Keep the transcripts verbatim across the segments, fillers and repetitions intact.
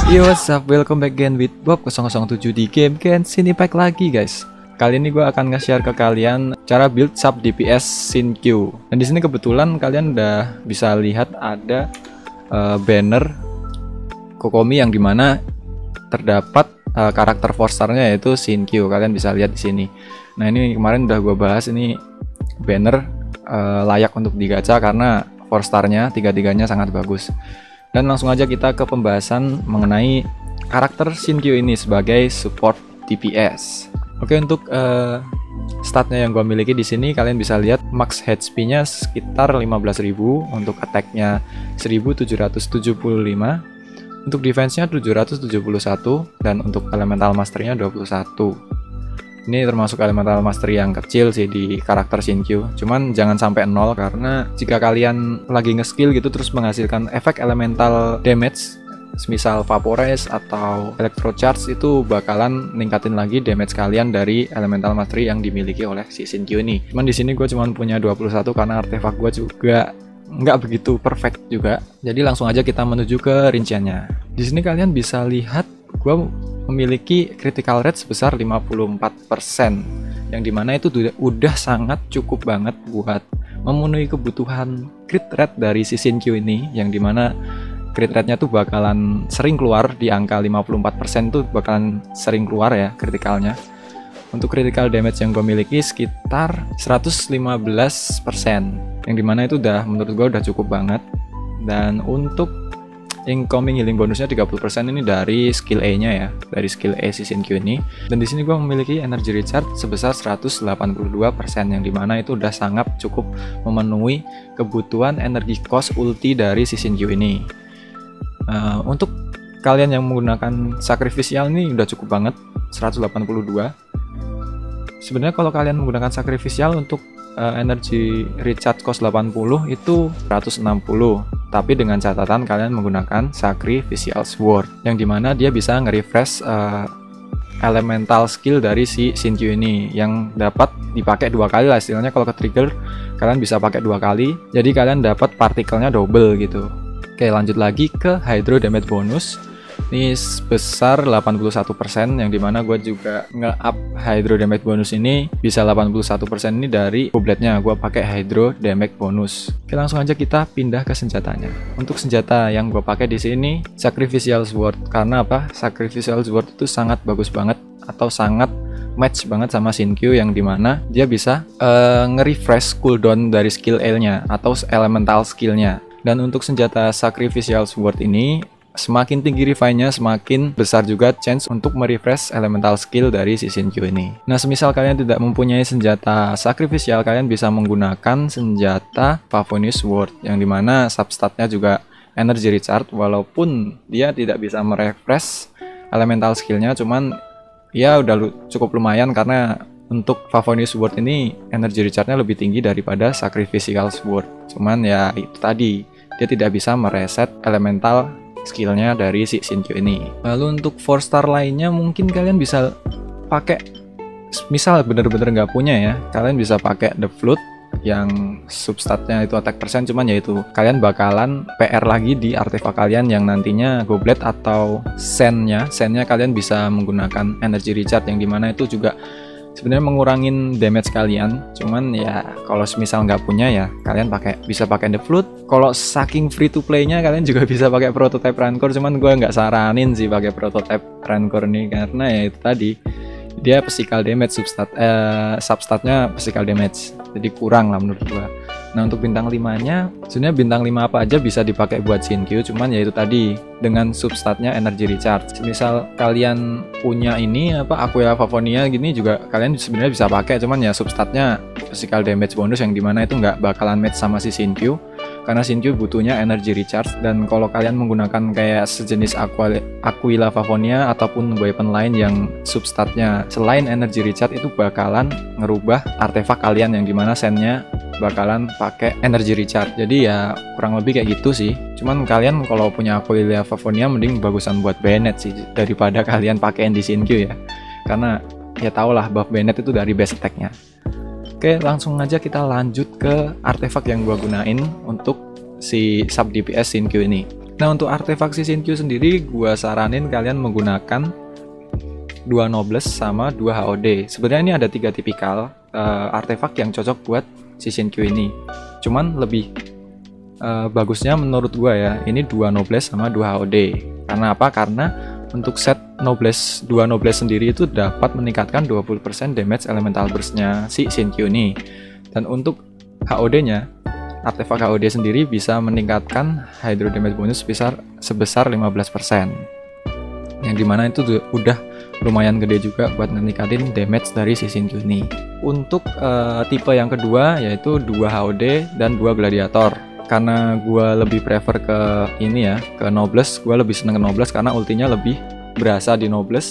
Yo, what's up? Welcome back again with Bob nol nol tujuh di game Genshin Impact lagi, guys. Kali ini gue akan nge-share ke kalian cara build sub D P S Xin-Q. Dan di sini kebetulan kalian udah bisa lihat ada uh, banner Kokomi yang dimana terdapat uh, karakter four star-nya yaitu Xin-Q. Kalian bisa lihat di sini. Nah, ini kemarin udah gue bahas, ini banner uh, layak untuk digacha karena four star-nya tiga-tiganya sangat bagus. Dan langsung aja kita ke pembahasan mengenai karakter Xin-Q ini sebagai support D P S. Oke, untuk uh, statnya yang gue miliki di sini kalian bisa lihat max H P-nya sekitar lima belas ribu, untuk attack-nya seribu tujuh ratus tujuh puluh lima, untuk defense-nya tujuh ratus tujuh puluh satu, dan untuk elemental mastery-nya dua puluh satu. Ini termasuk elemental mastery yang kecil sih di karakter Xin-Q. Cuman jangan sampai nol, karena jika kalian lagi nge-skill gitu terus menghasilkan efek elemental damage, misal Vaporize atau Electro Charge, itu bakalan ningkatin lagi damage kalian dari elemental mastery yang dimiliki oleh si Xin-Q ini. Cuman di sini gue cuma punya dua puluh satu karena artefak gue juga nggak begitu perfect juga. Jadi langsung aja kita menuju ke rinciannya. Di sini kalian bisa lihat gue memiliki critical rate sebesar lima puluh empat persen, yang dimana itu udah sangat cukup banget buat memenuhi kebutuhan crit rate dari si Xin-Q ini, yang dimana crit rate-nya tuh bakalan sering keluar di angka lima puluh empat persen, tuh bakalan sering keluar ya kritikalnya. Untuk critical damage yang gue miliki sekitar seratus lima belas persen, yang dimana itu udah menurut gue udah cukup banget. Dan untuk incoming healing bonusnya tiga puluh persen ini dari skill E-nya ya, dari skill E si Xin-Q ini. Dan di sini gue memiliki energy recharge sebesar seratus delapan puluh dua persen, yang dimana itu udah sangat cukup memenuhi kebutuhan energi cost ulti dari si Xin-Q ini. Uh, untuk kalian yang menggunakan sacrificial ini udah cukup banget, seratus delapan puluh dua. Sebenarnya kalau kalian menggunakan sacrificial untuk uh, energy recharge cost delapan puluh itu seratus enam puluh. Tapi dengan catatan kalian menggunakan Sacrificial Sword, yang dimana dia bisa nge-refresh uh, elemental skill dari si Xin-Q ini, yang dapat dipakai dua kali lah istilahnya. Kalau ke trigger kalian bisa pakai dua kali, jadi kalian dapat partikelnya double gitu. Oke, lanjut lagi ke Hydro Damage bonus. Ini sebesar delapan puluh satu persen, yang dimana gue juga nge-up Hydro Damage bonus ini bisa delapan puluh satu persen ini dari gobletnya. Gue pakai Hydro Damage bonus. Oke, langsung aja kita pindah ke senjatanya. Untuk senjata yang gue pakai di sini Sacrificial Sword. Karena apa? Sacrificial Sword itu sangat bagus banget atau sangat match banget sama Xin-Q, yang dimana dia bisa uh, nge-refresh cooldown dari skill L-nya atau elemental skill-nya. Dan untuk senjata Sacrificial Sword ini, semakin tinggi refine-nya, semakin besar juga chance untuk merefresh elemental skill dari si Xin-Q ini. Nah, semisal kalian tidak mempunyai senjata sacrificial, kalian bisa menggunakan senjata Favonius Sword, yang dimana substatnya juga energy recharge, walaupun dia tidak bisa merefresh elemental skillnya, cuman ya udah cukup lumayan karena untuk Favonius Sword ini energy recharge-nya lebih tinggi daripada Sacrificial Sword. Cuman ya itu tadi, dia tidak bisa mereset elemental skillnya dari si Xin-Q ini. Lalu untuk four star lainnya mungkin kalian bisa pakai, misal bener-bener nggak punya ya, kalian bisa pakai The Flute yang substatnya itu attack persen, cuman yaitu kalian bakalan P R lagi di artefak kalian yang nantinya goblet atau sand-nya. Sand-nya kalian bisa menggunakan energy recharge, yang dimana itu juga sebenarnya mengurangin damage kalian. Cuman ya kalau misal nggak punya ya kalian pakai, bisa pakai The Flute. Kalau saking free to play-nya kalian juga bisa pakai Prototype Rancor, cuman gue nggak saranin sih pakai Prototype Rancor nih, karena ya itu tadi dia physical damage, substat eh, substatnya physical damage, jadi kurang lah menurut gue. Nah, untuk bintang lima nya sebenarnya bintang lima apa aja bisa dipakai buat Xin-Q, cuman ya itu tadi dengan substatnya energy recharge. Misal kalian punya ini apa Aquila Favonia gini juga kalian sebenarnya bisa pakai, cuman ya substatnya physical damage bonus, yang dimana itu nggak bakalan match sama si Xin-Q, karena Xin-Q butuhnya energy recharge. Dan kalau kalian menggunakan kayak sejenis Aquila Favonia ataupun weapon lain yang substatnya selain energy recharge, itu bakalan ngerubah artefak kalian, yang dimana sendnya bakalan pakai energy recharge. Jadi ya kurang lebih kayak gitu sih. Cuman kalian kalau punya Aquila Favonia mending bagusan buat Bennett sih daripada kalian pakein di Xin-Q ya. Karena ya tau lah buff Bennett itu dari base attack-nya. Oke, langsung aja kita lanjut ke artefak yang gua gunain untuk si sub D P S Xin-Q ini. Nah, untuk artefak Shishinkyu sendiri gua saranin kalian menggunakan dua Nobles sama dua H O D. Sebenarnya ini ada tiga tipikal uh, artefak yang cocok buat Shishinkyu ini. Cuman lebih uh, bagusnya menurut gua ya, ini dua Nobles sama dua H O D. Karena apa? Karena untuk set Nobles dua Nobles sendiri itu dapat meningkatkan dua puluh persen damage elemental burst-nya si Shinkyu ini. Dan untuk H O D-nya, artefak H O D sendiri bisa meningkatkan hydro damage bonus sebesar sebesar lima belas persen. Yang dimana itu udah lumayan gede juga buat meningkatin damage dari si Shinkyu ini. Untuk uh, tipe yang kedua yaitu dua H O D dan dua gladiator. Karena gue lebih prefer ke ini ya, ke Nobles. Gue lebih seneng ke Nobles karena ultinya lebih berasa di Nobles.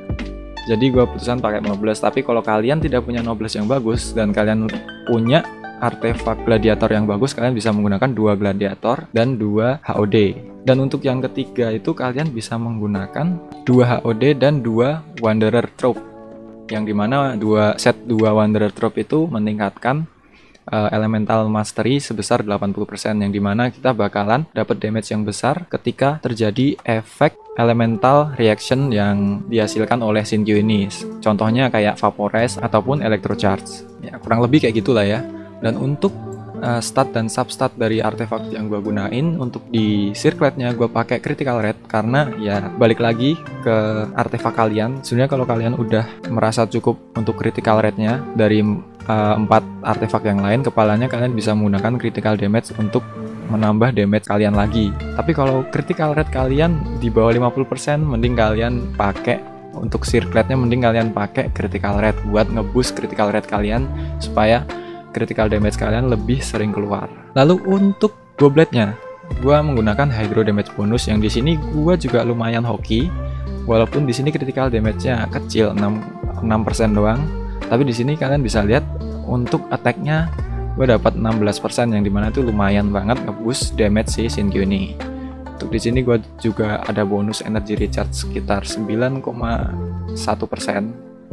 Jadi gue putusan pakai Nobles. Tapi kalau kalian tidak punya Nobles yang bagus dan kalian punya artefak gladiator yang bagus, kalian bisa menggunakan dua gladiator dan dua H O D. Dan untuk yang ketiga itu kalian bisa menggunakan dua H O D dan dua Wanderer Trope. Yang dimana dua set dua Wanderer Trope itu meningkatkan Uh, elemental mastery sebesar delapan puluh persen, yang dimana kita bakalan dapat damage yang besar ketika terjadi efek elemental reaction yang dihasilkan oleh Shinkyu ini. Contohnya kayak Vaporize ataupun Electro Charge. Ya, kurang lebih kayak gitulah ya. Dan untuk uh, stat dan substat dari artefak yang gue gunain, untuk di circlet-nya gue pakai critical rate karena ya balik lagi ke artefak kalian. Sebenarnya kalau kalian udah merasa cukup untuk critical rate-nya dari Uh, empat artefak yang lain, kepalanya kalian bisa menggunakan critical damage untuk menambah damage kalian lagi. Tapi kalau critical rate kalian di bawah lima puluh persen, mending kalian pakai untuk circlet-nya mending kalian pakai critical rate buat ngeboost critical rate kalian supaya critical damage kalian lebih sering keluar. Lalu untuk gobletnya, gua menggunakan hydro damage bonus yang di sini gua juga lumayan hoki. Walaupun di sini critical damage-nya kecil, enam persen doang. Tapi di sini kalian bisa lihat untuk attack-nya gue dapat enam belas persen, yang dimana itu lumayan banget nge-boost damage si Shinkyu ini. Untuk di sini gue juga ada bonus energy recharge sekitar sembilan koma satu persen.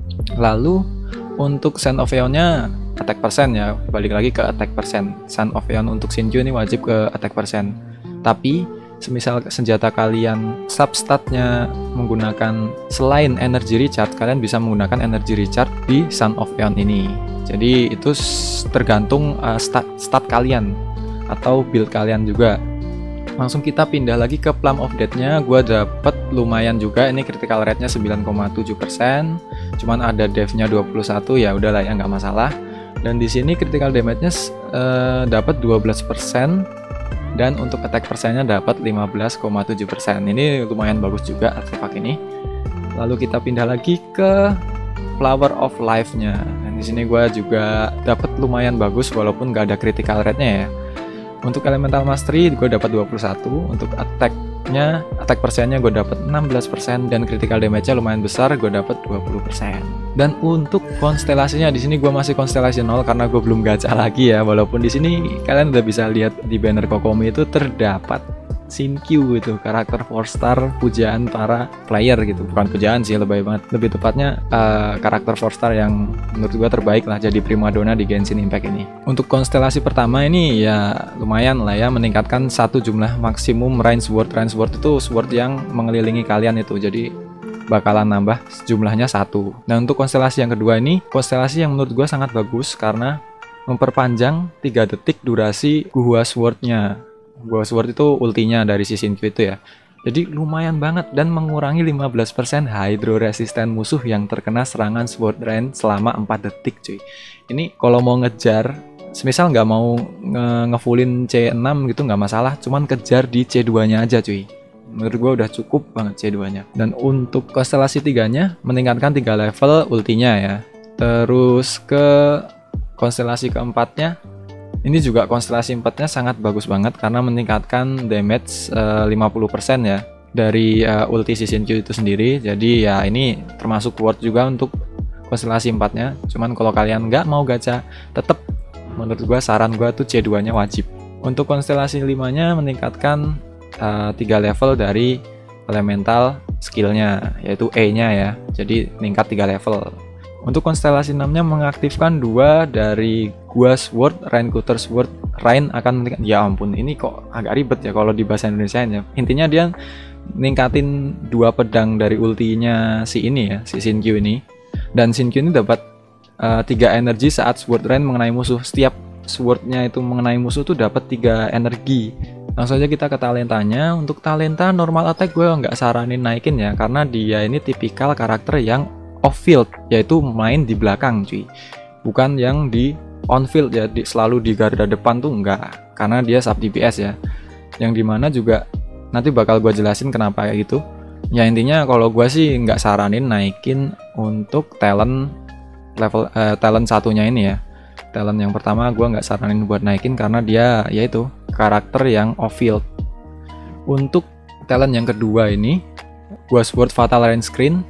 Lalu untuk Sand of Aeon-nya attack persen ya, balik lagi ke attack persen. Sand of Aeon untuk Shinkyu ini wajib ke attack persen. Tapi semisal senjata kalian substatnya menggunakan selain energy recharge, kalian bisa menggunakan energy recharge di Sand of Aeon ini. Jadi itu tergantung uh, stat, stat kalian atau build kalian juga. Langsung kita pindah lagi ke Plum of Death-nya. Gua dapet lumayan juga, ini critical rate-nya sembilan koma tujuh persen. Cuman ada dev-nya dua puluh satu, ya udahlah ya, nggak masalah. Dan di sini critical damage-nya uh, dapat dua belas persen. Dan untuk attack persennya dapat lima belas koma tujuh persen. Ini lumayan bagus juga artefak ini. Lalu kita pindah lagi ke Flower of Life-nya. Dan di sini gue juga dapat lumayan bagus walaupun nggak ada critical rate-nya ya. Untuk elemental mastery gue dapat dua puluh satu. Untuk attack-nya, attack persennya gue dapat enam belas persen dan critical damage-nya lumayan besar, gue dapat dua puluh persen. Dan untuk konstelasinya di sini gue masih konstelasi nol karena gue belum gacha lagi ya. Walaupun di sini kalian udah bisa lihat di banner Kokomi itu terdapat Shinkyu itu, karakter four star pujaan para player gitu. Bukan pujaan sih, lebih banget. Lebih tepatnya uh, karakter four star yang menurut gue terbaik lah jadi primadona di Genshin Impact ini. Untuk konstelasi pertama ini ya lumayan lah ya, meningkatkan satu jumlah maksimum range sword. Range sword itu sword yang mengelilingi kalian itu. Jadi bakalan nambah jumlahnya satu. Nah untuk konstelasi yang kedua ini, konstelasi yang menurut gue sangat bagus karena memperpanjang tiga detik durasi Guhua Sword-nya. Guhua Sword itu ultinya dari si Shinkyu itu ya. Jadi lumayan banget dan mengurangi lima belas persen hydro resisten musuh yang terkena serangan Sword Rain selama empat detik cuy. Ini kalau mau ngejar, semisal nggak mau nge-fullin C enam gitu nggak masalah, cuman kejar di C dua nya aja cuy. Menurut gue udah cukup banget C dua nya. Dan untuk konstelasi tiganya meningkatkan tiga level ultinya ya. Terus ke konstelasi keempatnya, ini juga konstelasi empatnya sangat bagus banget karena meningkatkan damage uh, lima puluh persen ya dari uh, ulti si Shinkyu itu sendiri. Jadi ya ini termasuk worth juga untuk konstelasi empatnya. Cuman kalau kalian nggak mau gacha, tetap menurut gua saran gua tuh C dua nya wajib. Untuk konstelasi limanya meningkatkan uh, tiga level dari elemental skillnya, yaitu E nya ya. Jadi meningkat tiga level. Untuk konstelasi enam-nya mengaktifkan dua dari Gua Sword, Rain Cutter Sword. Rain akan, ya ampun, ini kok agak ribet ya kalau di bahasa Indonesianya. Intinya dia ningkatin dua pedang dari ultinya si ini ya, si Xinkyu ini. Dan Xinkyu ini dapat uh, tiga energi saat Sword Rain mengenai musuh. Setiap swordnya itu mengenai musuh tuh dapat tiga energi. Langsung aja kita ke talentanya. Untuk talenta normal attack gue nggak saranin naikin ya, karena dia ini tipikal karakter yang off field, yaitu main di belakang cuy, bukan yang di on field ya, di, selalu di garda depan tuh enggak, karena dia sub D P S ya, yang dimana juga nanti bakal gue jelasin kenapa kayak gitu ya. Intinya kalau gue sih nggak saranin naikin untuk talent level uh, talent satunya ini ya. Talent yang pertama gue nggak saranin buat naikin karena dia yaitu karakter yang off field. Untuk talent yang kedua ini Gua Sword Fatal Rain Screen,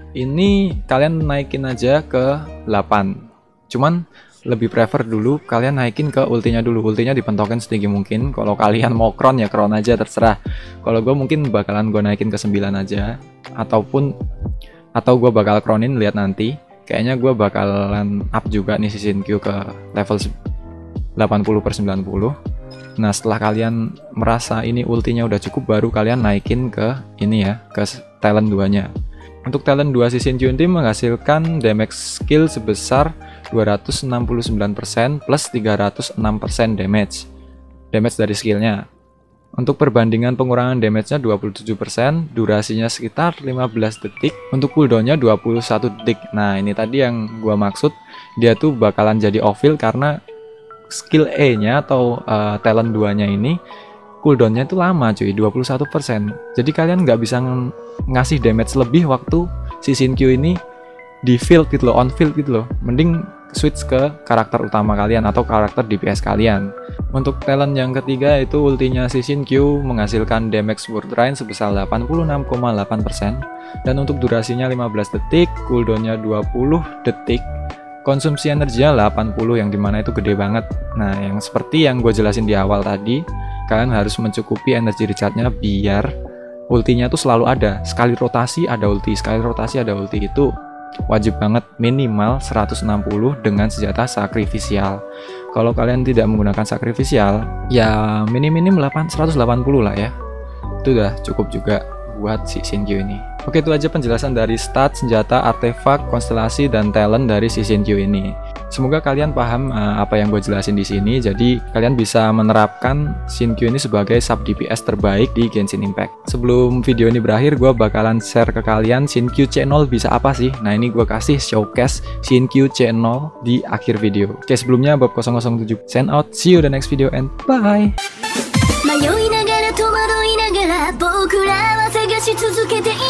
ini kalian naikin aja ke delapan. Cuman lebih prefer dulu kalian naikin ke ultinya dulu. Ultinya dipentokin setinggi mungkin. Kalau kalian mau crown ya crown aja, terserah. Kalau gue mungkin bakalan gue naikin ke sembilan aja, ataupun atau gue bakal crownin, lihat nanti. Kayaknya gue bakalan up juga nih si Xinkyu ke level delapan puluh per sembilan puluh. Nah setelah kalian merasa ini ultinya udah cukup, baru kalian naikin ke ini ya, ke talent dua nya. Untuk talent dua si Xinkyu ini menghasilkan damage skill sebesar dua ratus enam puluh sembilan persen plus tiga ratus enam persen damage damage dari skillnya. Untuk perbandingan pengurangan damage-nya dua puluh tujuh persen, durasinya sekitar lima belas detik, untuk cooldown-nya dua puluh satu detik. Nah ini tadi yang gua maksud, dia tuh bakalan jadi off field karena skill E-nya atau uh, talent dua nya ini cooldown-nya itu lama cuy, dua puluh satu persen. Jadi kalian nggak bisa ng ngasih damage lebih waktu si Xinkyu ini di field gitu loh, on field gitu loh. Mending switch ke karakter utama kalian atau karakter D P S kalian. Untuk talent yang ketiga itu ultinya si Xinkyu menghasilkan damage Sword Rain sebesar delapan puluh enam koma delapan persen, dan untuk durasinya lima belas detik, cooldown-nya dua puluh detik, konsumsi energinya delapan puluh, yang dimana itu gede banget. Nah yang seperti yang gue jelasin di awal tadi, kalian harus mencukupi energi recharge-nya biar ultinya tuh selalu ada. Sekali rotasi ada ulti, sekali rotasi ada ulti, itu wajib banget minimal seratus enam puluh dengan senjata sakrifisial. Kalau kalian tidak menggunakan sakrifisial, ya minim-minim seratus delapan puluh lah ya. Itu udah cukup juga buat si Xinkyu ini. Oke, itu aja penjelasan dari stat, senjata, artefak, konstelasi, dan talent dari si Xinkyu ini. Semoga kalian paham uh, apa yang gue jelasin di sini. Jadi kalian bisa menerapkan Xinkyu ini sebagai sub D P S terbaik di Genshin Impact. Sebelum video ini berakhir, gue bakalan share ke kalian Xinkyu C nol bisa apa sih. Nah ini gue kasih showcase Xinkyu C nol di akhir video. Oke, sebelumnya Bob nol nol tujuh sign out. See you the next video and bye.